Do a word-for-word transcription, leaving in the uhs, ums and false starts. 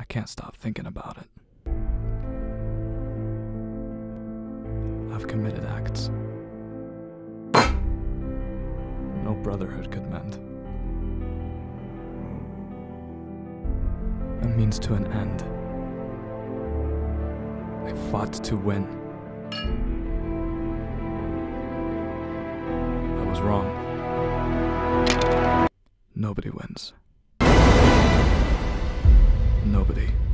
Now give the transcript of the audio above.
can't stop thinking about it. I've committed acts no brotherhood could mend. A means to an end. I fought to win. I was wrong. Nobody wins. Nobody.